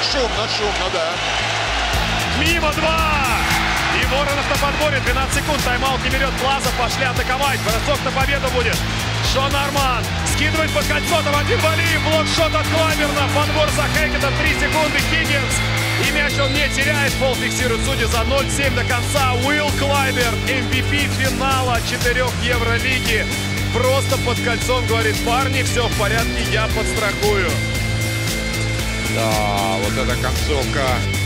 шумно, да. Мимо 2. И Воронов на подборе. 12 секунд. Тайм-аут не берет. Плазов пошли атаковать. Бросок на победу будет. Шон Арман скидывает под кольцо. Там один Валиев. Блокшот от Клайберна. Подбор за Хекетом. 3 секунды. Хиггинс. И мяч он не теряет. Пол фиксирует судьи за 0-7 до конца. Уилл Клайберн. MVP финала 4 Евролиги. Просто под кольцом говорит: парни, все в порядке, я подстрахую. Да, вот эта концовка.